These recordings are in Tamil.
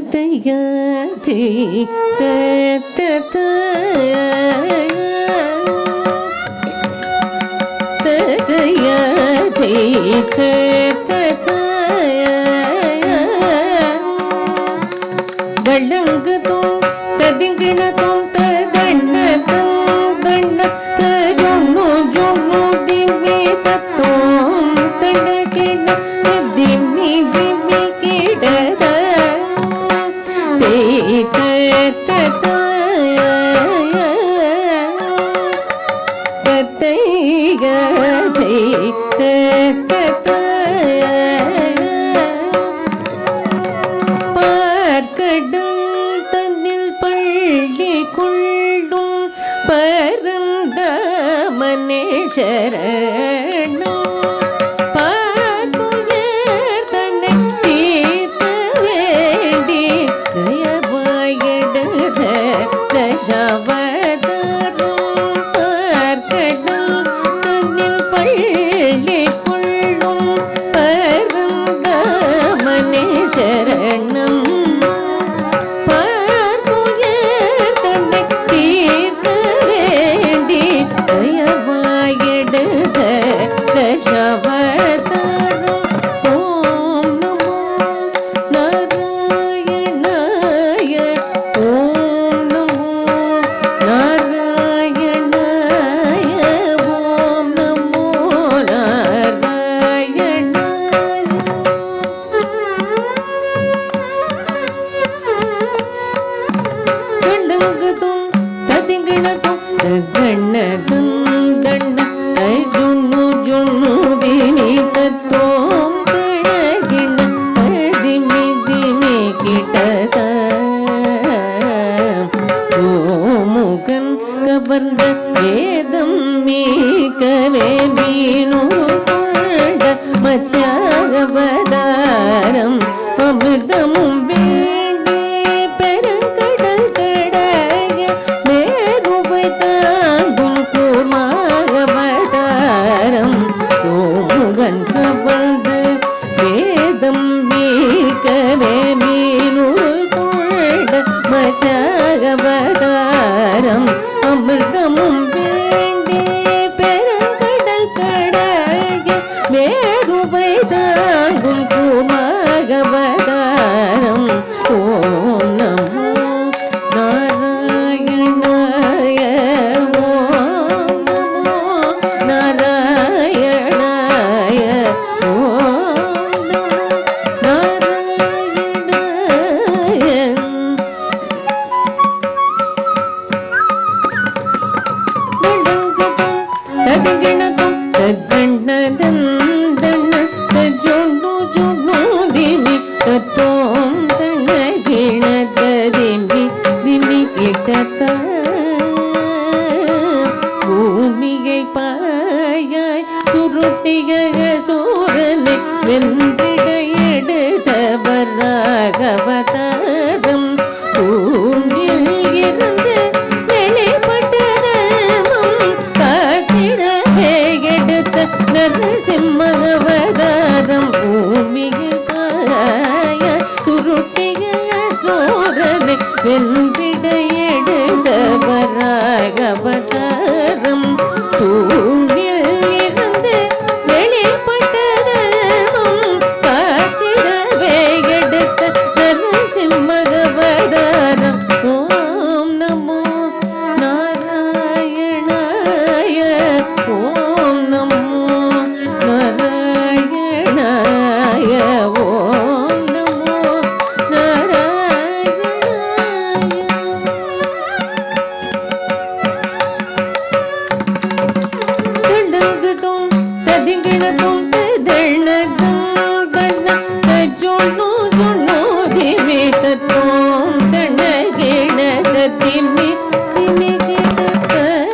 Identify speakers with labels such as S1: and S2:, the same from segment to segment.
S1: தத்தையாதி தத்தையாதி வள்ளங்குதும் ததிங்கிணதும் ததண்ணதும் தண்ண தஜொண்ணு ஜொண்ணு திம்மி தத்தோம் தண்டகிண திம்மி திம்மி கிடத பார்க்கடும் தன்னில் பள்ளி கொள்ளும் பரந்த மனேஸ்வரனும் பார்த்துயர் தன்னை தீர்க்க வேண்டி தயவாயிடுத தசவதரும் பார்க்கடும் தன்னில் பள்ளி கொள்ளும் பரந்த மனேஸ்வரனும் மச்சாவதாரம் அமிர்தமும் வேண்டி பெருங்கடல் கடைய நேருவை தாங்கும் கூர்மாவதாரம் சோமுகன் கவர்ந்து வேதம் மீட்கவே மீனூர் கொண்ட மச்சாவதாரம் அமிர்தமும் வேண்டி பெருங்கடல் கடைய வேறுவை தாங்கும் கூர்மாகவதாரம் ஓம் நமோ நாராயணாய ஓம் நமோ நாராயணாய ஓம் நமோ நாராயணாய ததிங்கிணதும் ததண்ணதன் ஜொண்ணு ஜொண்ணு திமி தத்தோம் தண்ணகிண திமி திமி கிட்டத்த பூமியை பாயாய் சுருட்டிய சூரனை வென்றிட எடுத்தவராகவதாரம் பூமியில் இருந்து நரசிம்மகவதாரம் பூமியில் பாய சுருட்டிய சோரனை வென்றிட எடுத்தவராகவதாரம் பூமியில் இருந்து வெளிப்பட்டதும் காத்திடவே எடுத்த நரசிம்மகவதாரம் ஓம் நமோ நாராயணாய ஓம் நமோ நாராயணாய ஓம் நமோ நாராயணாய தடங்குதும் ததிங்கிணதும் ததண்ணதும் கண்ண தஜொண்ணு ஜொண்ணு திமி தத்தோம் தண்ணகிண திமி திமி கிடத்த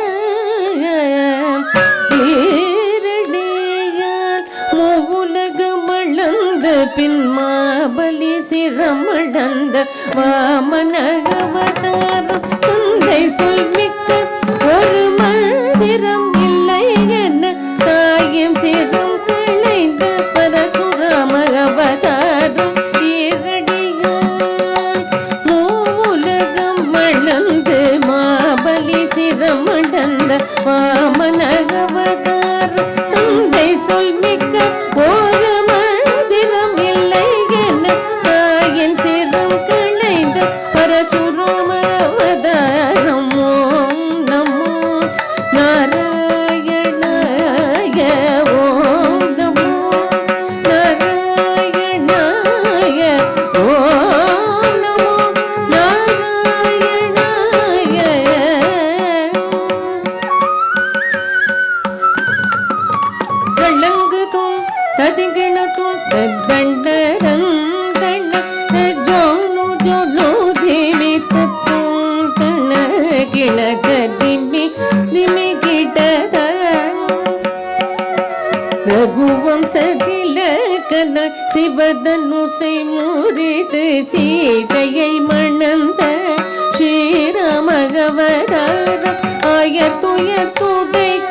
S1: மூவுலகமளந்த பின் மாபலி சிரமளந்த வாமனகவதாரம் தந்தை சொல்மிக்க ஒரு மந்திரம் இல்லை என தாயும் சிரம் களைந்த பரசுராம அவதாரம் ஈரடியால் तदिगणतुं तद्दण्डरं दण्ड तज्जोनु जोनु धिमि तत्तुं तण्णगिण तदिमि दिमि गिटद रघुवंशतिलकन சிவதனுசை முறித்து சீதையை மணந்த ஸ்ரீராமகவதாரம் ஆயத்துயர் துடைக்க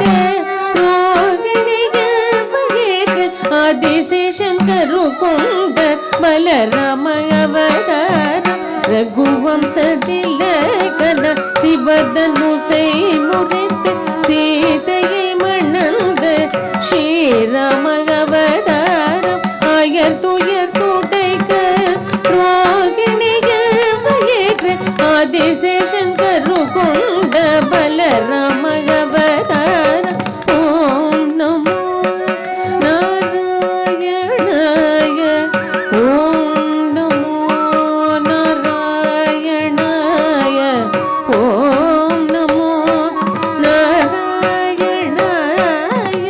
S1: ஆதிசேஷன் கரு கொண்ட பலராம அவதாரம் ரகுவம்சதிலகன சிவதனுசை முறித்து சீதையை மணந்த ஸ்ரீராம அவதாரம் ஆயர் துயர் துடைக்க ரோகிணிகள் பயக்க ஆதிசேஷன் கரு கொண்ட பலராம அவதாரம் ஓம் நமோ நாராயணாய ஓம் நமோ நாராயணாய ஓம் நமோ நாராயணாய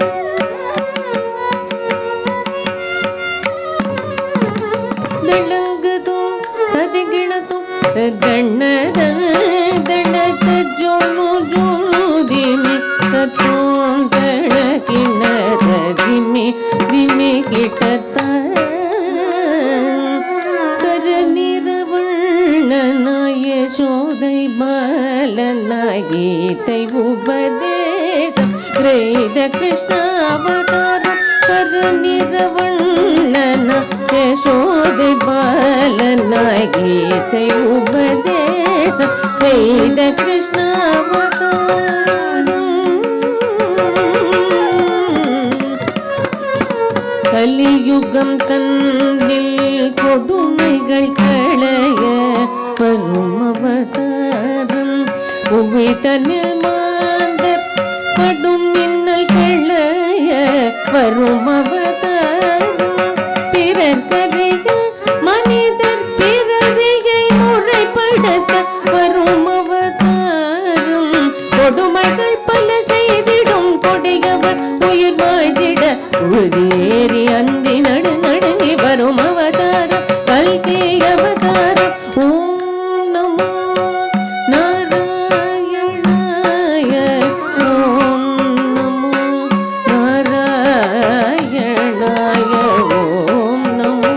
S1: தளங்குதும் ததிகிணதும் தண்ணதன் தண்டத ஜோனு ஜோனு திமி தத்தோம் தணகிண ததிமி திமி கிட்டத்த கரநிறவண்ணனாய சோதை பாலனாய் கீதை உபதேசம் கிரேத கிருஷ்ணாவதாரம் கரநிறவண்ணன சோதை பாலனாய் கீதை உபதேசம் செய்த கிருஷ்ணாவதாரம் கலியுகம் தன்னில் கொடுமைகள் களைய வரும் அவதாரம் புவி தன்னில் மாந்தர் கடும் மின்னல் களைய வரும் அவதாரம் பிறர்க்கறிய மனிதர் பிறவியை முறைப்படுத்த வரும் அவதாரம் கொடுமைகள் பல செய்திடும் கொடியவர் உயிர் வாழ்ந்திட உறுதியேறி அந்தி நடு நடுங்கி வரும் அவதாரம் கல்கி அவதாரம் ஓம் நமோ நாராயணாய ஓம் நமோ நாராயணாய ஓம் நமோ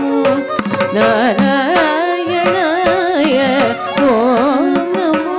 S1: நாராயணாய ஓம் நமோ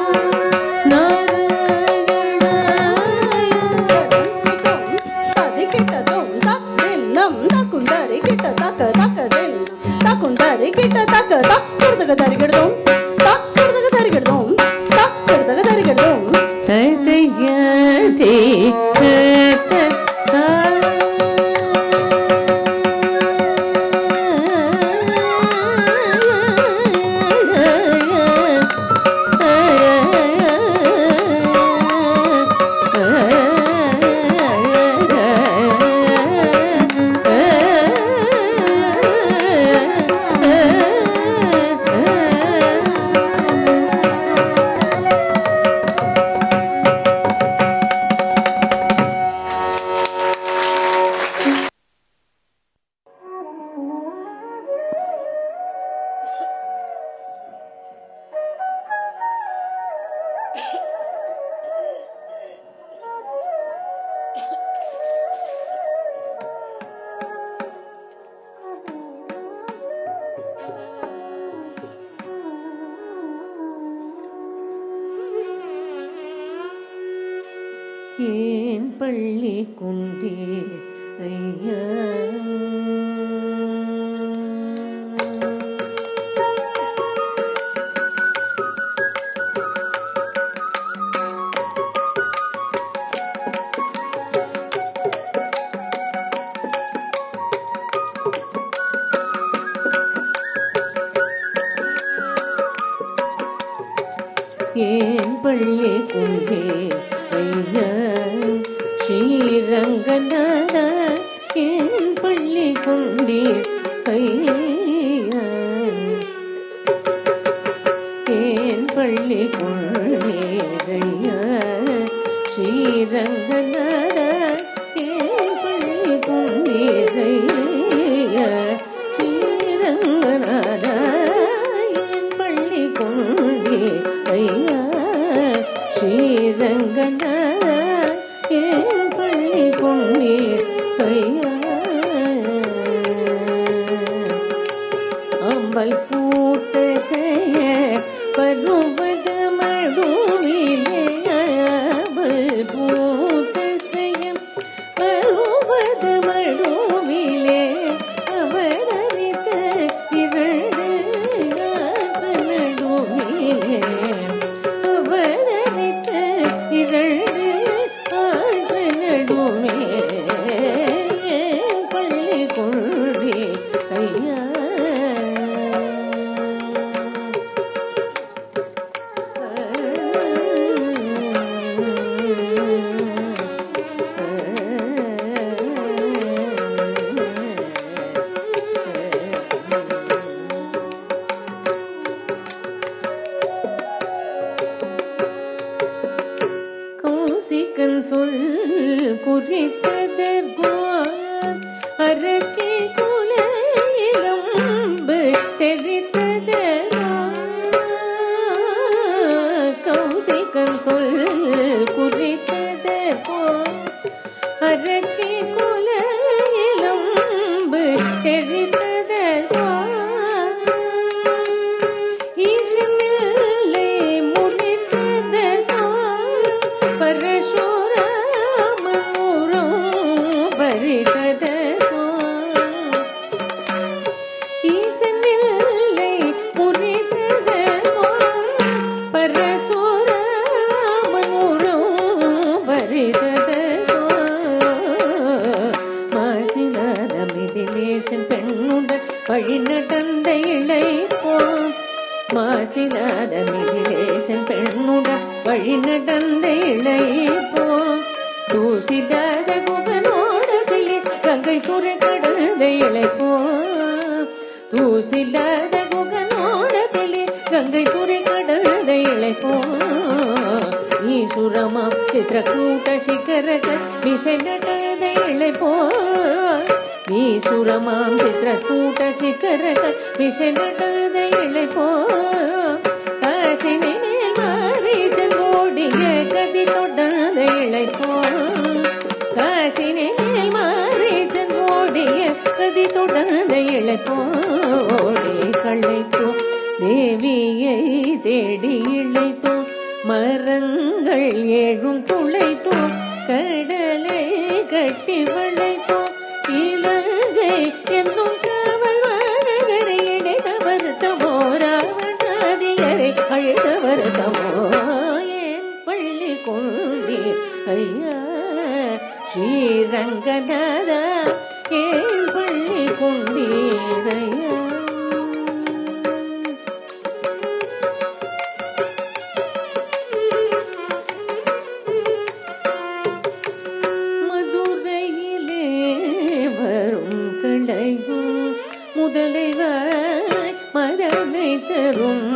S1: ஏன் பள்ளி கொண்டே ஐயா ஏன் பள்ளி கொண்டே ஐயா ஸ்ரீரங்கநாத ஏன் பள்ளி கொண்டே ஐயா ஏன் பள்ளி கொண்டே ஐயா ஸ்ரீரங்கநாத ஏன் பள்ளி கொண்டே தூக்கி குலையிலம்பு தெரித்ததோ ஈசமில்லை முடித்ததோ பரசுராமனுரம் பறித்ததோ ஈசனில்லை முடித்ததோ பரசுராமனுரம் பறித்ததோ மாசிலாத மிதிலேசன் பெண்ணுடன் வழி நடந்த இளைப்போம் மாசிலாத மிதிலேசன் பெண்ணுடன் வழி நடந்த இளைப்போம் தூசிடாத குகனோடதிலே கங்கை குறை கடந்த இளைப்போம் தூசிடாத குகனோடதிலே கங்கை குறை கடந்த இளைப்போம் ஈசுரமாம் சித்திரக்கூட்ட சிகரக விசை நடந்த இளைப்போம் ஈசுரமாம் சித்திரக்கூட்ட சிகரக விசை நடந்த இளைப்போம் காசினை மேல் மாரீசன் ஓடிய கதி தொடர்ந்த இளைப்போம் காசினை மேல் மாரீசன் ஓடிய கதி தொடர்ந்த இளைப்போடி களைத்தோம் தேவியை தேடி இழைத்தோம் மரங்கள் ஏழும் துளைத்தோம் கடலை கட்டி வளைத்தோம் இலங்கை என்னும் காவல் வாரகரை இடைத வருத்தமோ ராவணாதியரை அழுத வருத்தமோ என் பள்ளி கொண்டே ஐயா ஸ்ரீரங்கநாதா என் பள்ளி கொண்டீரையா முதலைவாய் மதமை தரும்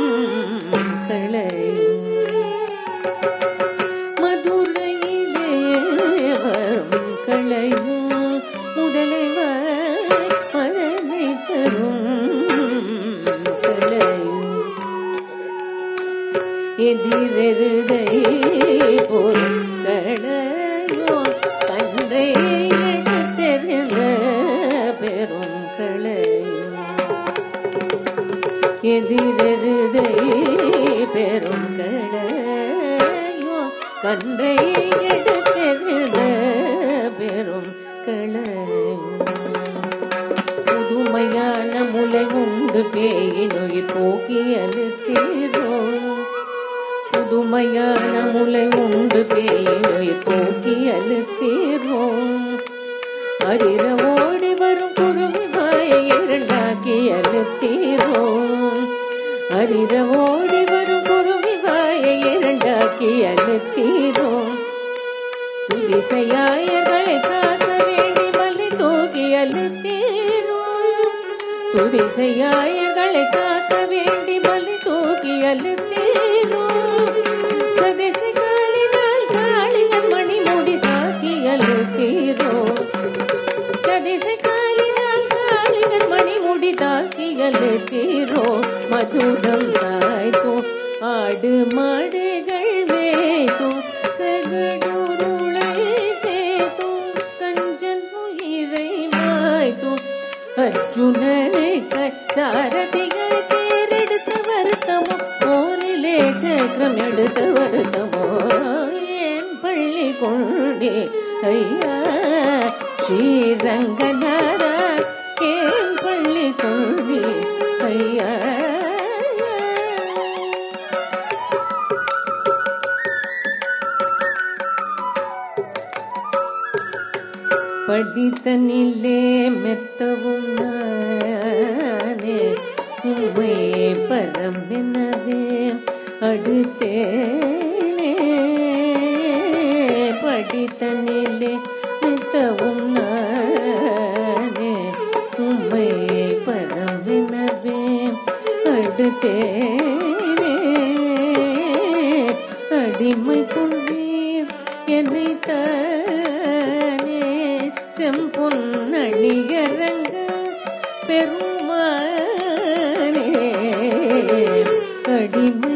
S1: களையும் மதுரையிலே வரும் களையும் முதலைவாய் மதமை தரும் களையும் எதிரெருதை போரும் களையோ கன்றை எடுத்தெறிந்த பெரும் எதிரெருதை பெரும் களையோ கன்றை எடுத்தெறிந்த பெரும் களையும் புதுமையான முலை உண்டு பேயினுயிர் போக்கி அழுத்தீரோ புதுமையான முலை உண்டு பேயினுயிர் போக்கி அழுத்தீரோ அரிர ஓடி வரும் குருவி வாயை இரண்டாக்கி அழுத்தீரோ அரிர ஓடி வரும் குருவி வாயை இரண்டாக்கி அழுத்தீரோ துதிசையாயர்களை காக்க வேண்டி மலை தூக்கி அழுத்தீரோ துதிசையாயர்களை காக்க வேண்டி மலை தூக்கி அழுத்தீரோ சதேசி காளினால் காளியன் மணி முடி தாக்கி அழுத்தீரோ சதேசி காளினால் காளியன் மணி முடி தாக்கி அழுத்தீரோ மதுரம் தாய்த்தோ ஆடு மாடுகள் மேய்த்தோ சகடுருளை தேத்தோ கஞ்சன் உயிரை மாய்த்தோ அர்ஜுனனை சாரதிகள் தேரெடுத்த வருத்தமோ போரிலே சக்கரம் எடுத்த வருத்தமோ என் பள்ளி கொண்டே ஐயா ஸ்ரீரங்கநாதா என் பள்ளி கொண்டே ஐயா படித்தனிலே மெத்தவும் நானே உம்மை பரமெனவே அடுத்தேனே படித்தனிலே மெத்தவும் நானே உம்மை பரமெனவே அடுத்தேனே அடிமை கொண்டீர் என்னை செம்பொன்னணியரங்க பெருமானே அடிமை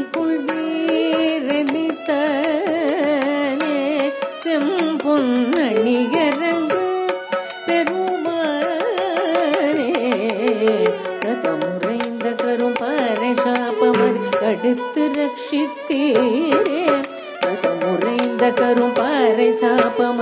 S1: கொள்வீரனித்தானே செம்பொன்னணியரங்க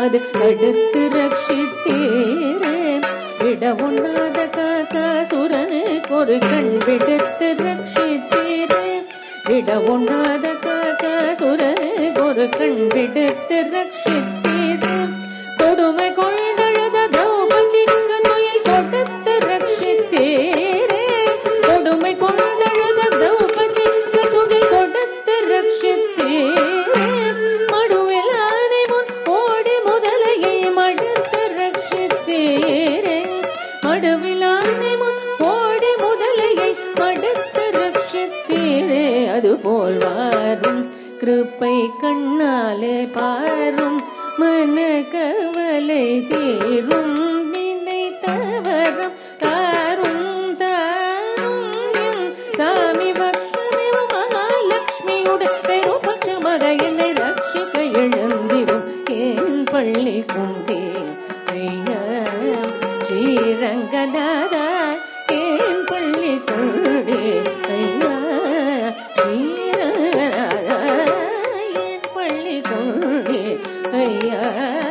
S1: அது தடுத்து ரட்சித்தீரே விட உண்ணாத காக்காசுரனுக்கு ஒரு கண் விடுத்து ரட்சித்தீரே விட உண்ணாத காக்காசுரனுக்கு ஒரு கண் விடுத்து ரட்சித்தீரே கொடுமை கொண்டழுத திரௌபதிக்கு துயில் கொடுத்து ரட்சித்தீரே கொடுமை கொண்டழுத திரௌபதிக்கு துயில் கொடுத்து ரட்சித்தீரே மடுவில் ஆனை முன் ஓடி முதலையை மடுத்து ரட்சித்தீரே மடுவில் ஆனை முன் ஓடி முதலையை மடுத்து ரட்சித்தீரே அதுபோல் வாரும் கிருப்பை கண்ணாலே பாரும் மன கவலை தீரும் நினைத்தவரம் தாரும் தாரும் என் சாமி பக்ஷதேவ மகாலட்சுமியுடன் பெருபட்சமாக என்னை ரட்சிக்க எழுந்திரும் ஏன் பள்ளி கொண்டே ஐயா ஸ்ரீரங்கநாதா ஏன் பள்ளி கொண்டே ஐயா ஸ்ரீரங்கநாதா ஏன் பள்ளி கொண்டே ஐயா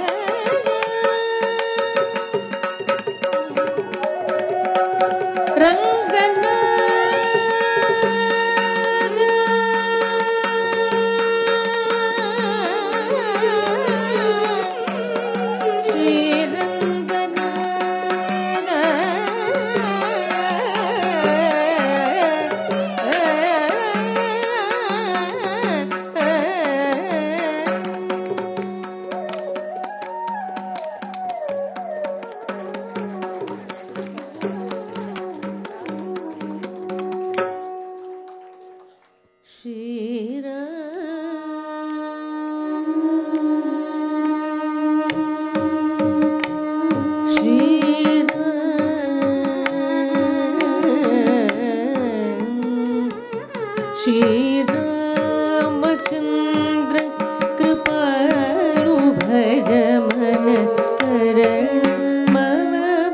S1: श्रीरामचन्द्र कृपालु भज मन करण मम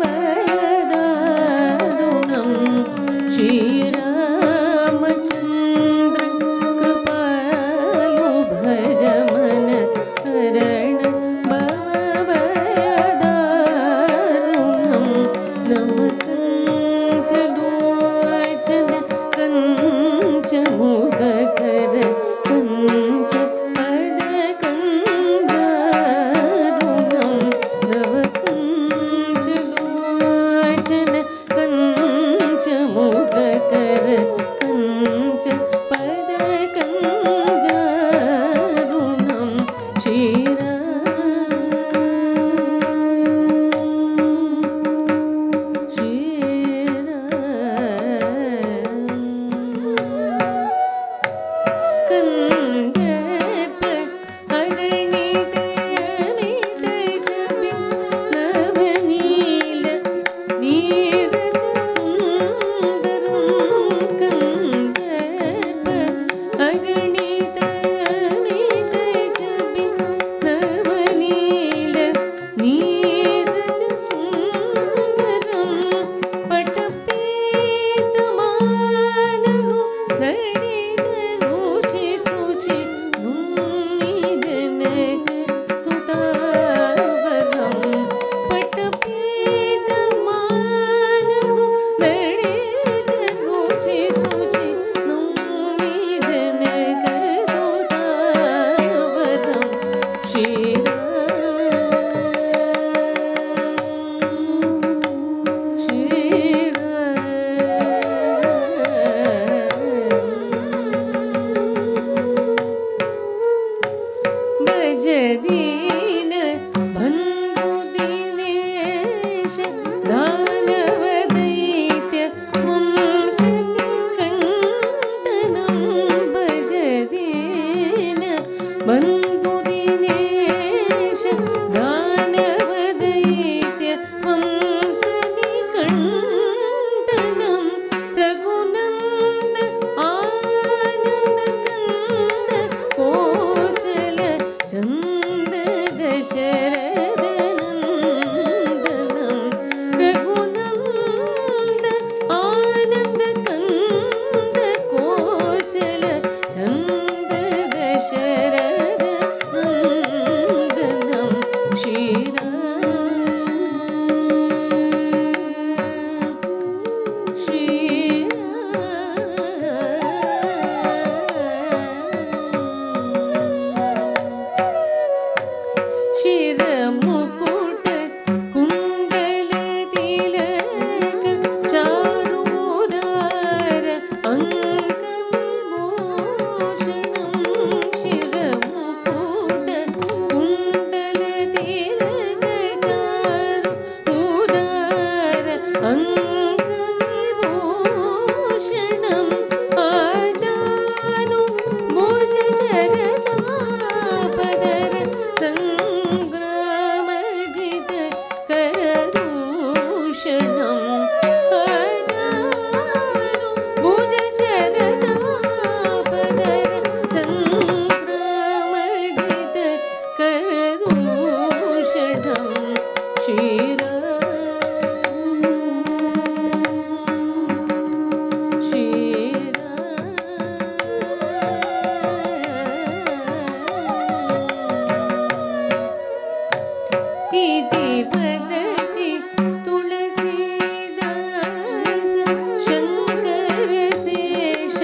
S1: भयदारुणं श्रीरामचन्द्र कृपालु भज मन करण मम भयदारुणं नमः मुगकर कंच पद कंजारुणं नवकंच लोचन कंच मुगकर कंच पद कंजारुणं दीन बंधु दीनेश दानव दैत्य वंशकण्टनं भज दीन बंधु दीनेश दानव दैत्य वंशकण्टनं रघुनंद आनंद कंद कौशल चंद दशरथ नंदनं रघुनंद आनंद कंद कौशल चंद दशरथ नंदनं श्री करदूषणम् अजानु भुजचरचापदर सङ्क्रमणित करदूषणम् इति वदति तुलसीदास शङ्करशेष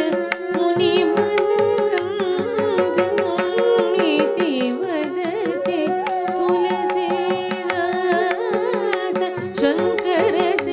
S1: मुनिमनोरञ्जनम् इति वदति तुलसीदास शङ्करशेष